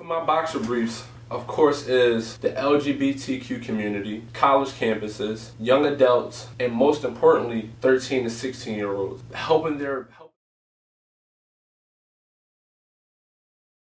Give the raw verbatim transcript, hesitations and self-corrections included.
For my boxer briefs, of course, is the L G B T Q community, college campuses, young adults, and most importantly, thirteen to sixteen year olds. Helping their